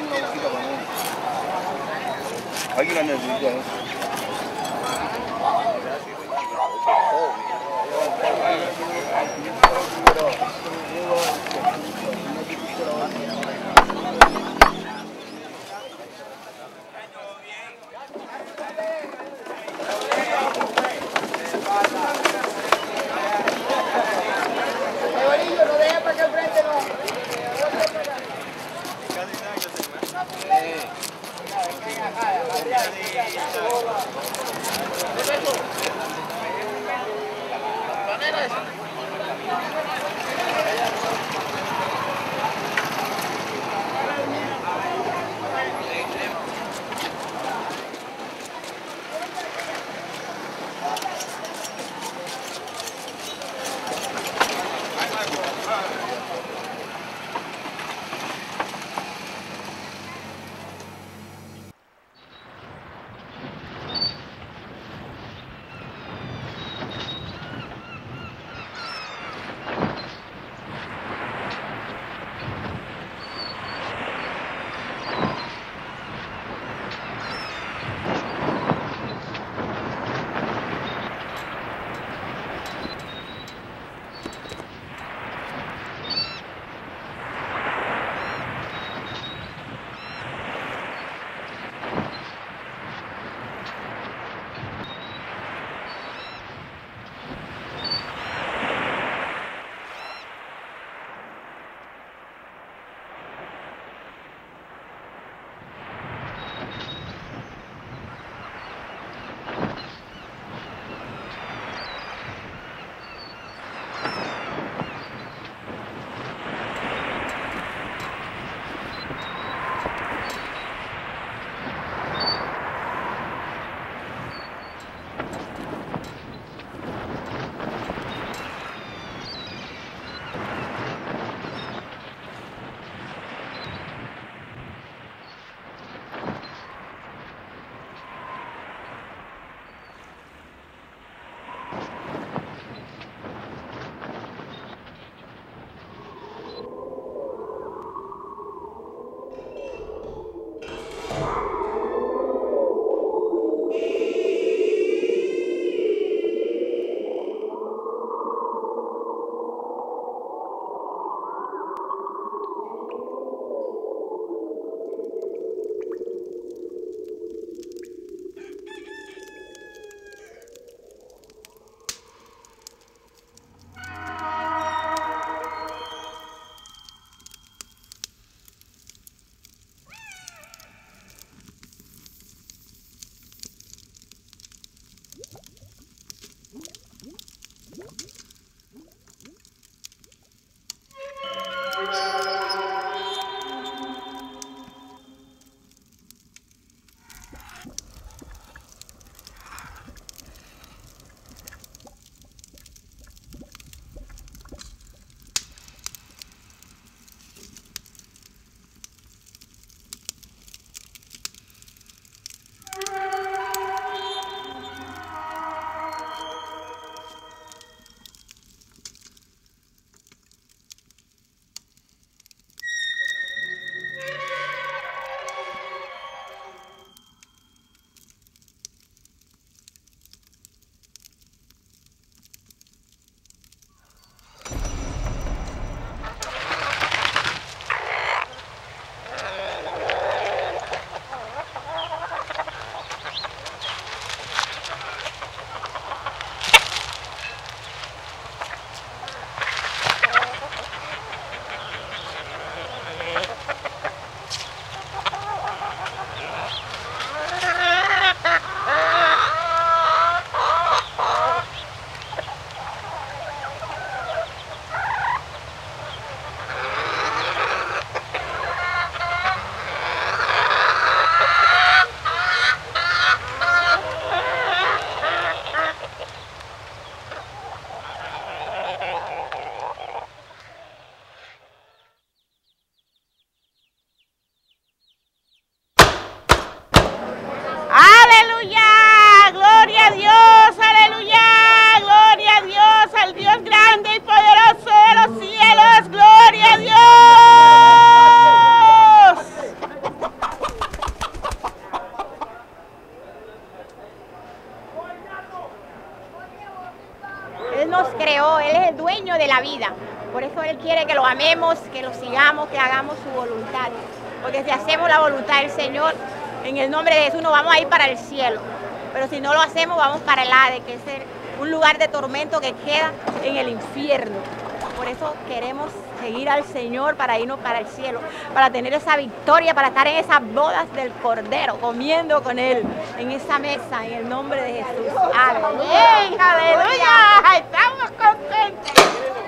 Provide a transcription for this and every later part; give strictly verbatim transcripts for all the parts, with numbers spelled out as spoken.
확인하면서 이거. No deja para que al frente no. Casi nada, yo te Él quiere que lo amemos, que lo sigamos, que hagamos su voluntad. Porque si hacemos la voluntad del Señor, en el nombre de Jesús nos vamos a ir para el cielo. Pero si no lo hacemos, vamos para el Hades, que es un lugar de tormento que queda en el infierno. Por eso queremos seguir al Señor para irnos para el cielo, para tener esa victoria, para estar en esas bodas del Cordero, comiendo con Él, en esa mesa, en el nombre de Jesús. ¡Aleluya! ¡Aleluya! ¡Estamos contentos!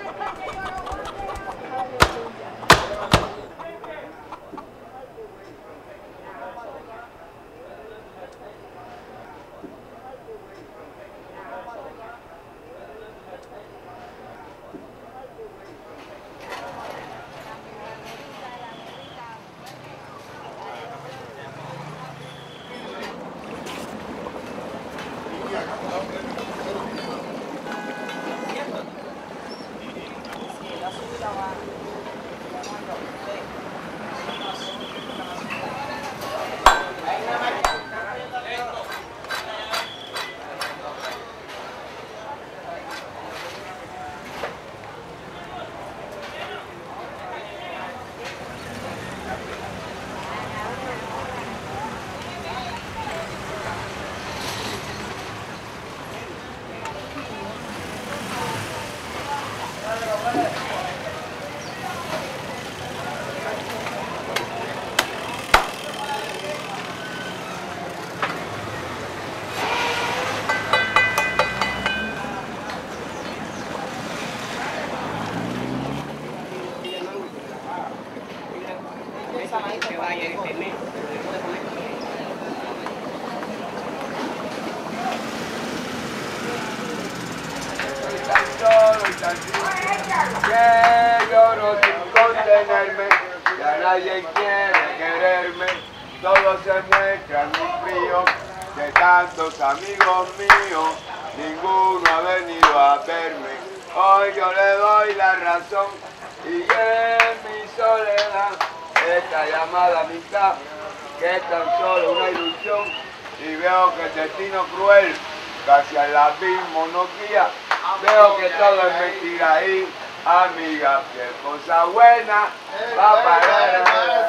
Que lloro sin contenerme, ya nadie quiere quererme, todos se muestran muy fríos, de tantos amigos míos, ninguno ha venido a verme. Hoy yo le doy la razón y en mi soledad, esta llamada amistad, que es tan solo una ilusión, y veo que el destino cruel, casi al abismo nos guía. Veo que todo es mentira y, amiga, que cosa buena va a parar.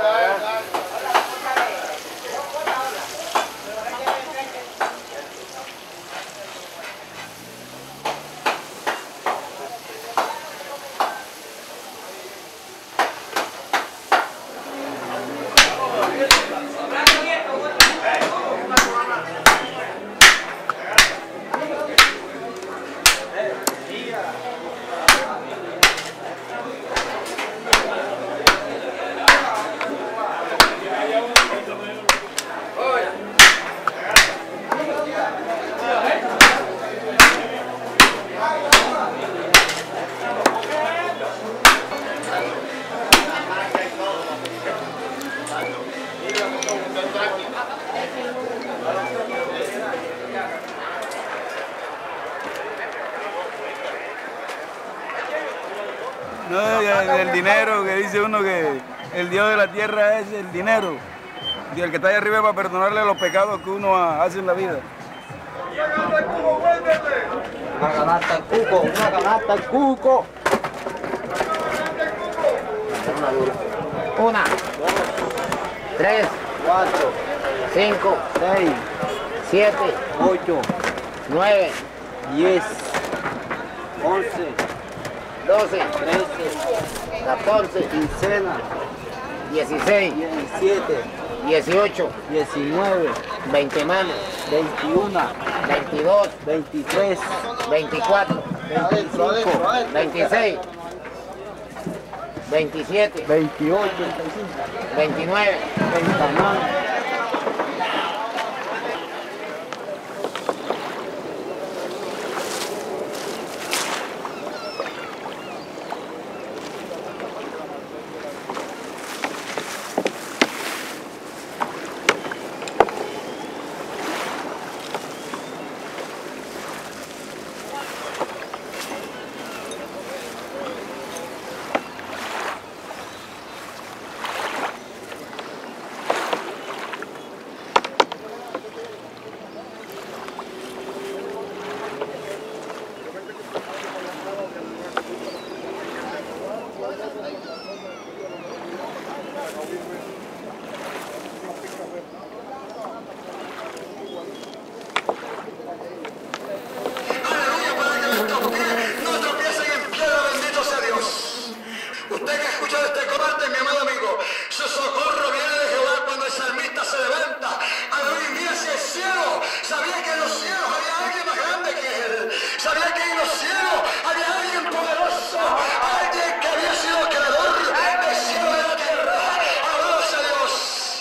No, el dinero, que dice uno que el Dios de la tierra es el dinero. Y el que está ahí arriba para perdonarle los pecados que uno hace en la vida. Una canasta al cuco, una canasta al cuco. Una, dos, tres, cuatro, cinco, seis, siete, ocho, nueve, diez, once, doce, trece, catorce, quincena, dieciséis, diecisiete, dieciocho, diecinueve, veinte manos, veintiuno, veintidós, veintitrés, veinticuatro, veinticinco, veintiséis, veintisiete, veintiocho, veintinueve, treinta manos. Usted que ha escuchado este combate, mi amado amigo, su socorro viene de Jehová cuando el salmista se levanta. Aleluya, mira hacia el cielo. Sabía que en los cielos había alguien más grande que él. Sabía que en los cielos había alguien poderoso, alguien que había sido creador del cielo y de la tierra. Alabado sea Dios.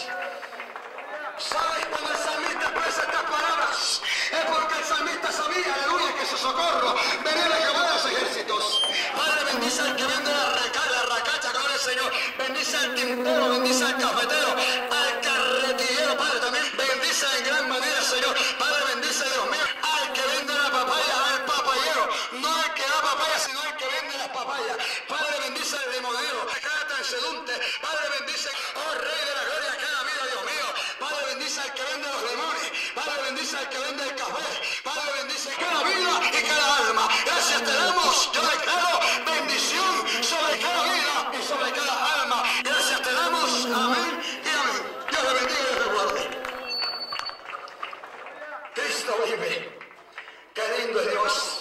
¿Sabes cuando el salmista expresa estas palabras? Es porque el salmista sabía, aleluya, que su socorro venía de Jehová de los ejércitos. Padre, bendice al que vende la recarga. Señor, bendice al tintero, bendice al cafetero, al carretillero, Padre, también bendice en gran manera, Señor. Padre, bendice, Dios mío, al que vende la papaya, al papayero, no al que da papaya, sino al que vende las papayas. Padre, bendice al limonero, a cada transeúnte. Padre, bendice, oh Rey de la Gloria, a cada vida, Dios mío. Padre, bendice al que vende los limones. Padre, bendice al que vende el café. Padre, bendice cada vida y cada alma. Gracias te damos, yo declaro bendición sobre cada vida y sobre cada alma. Gracias te damos. Amén y amén. Dios le bendiga y le guarde. Cristo vive. Qué lindo es Dios.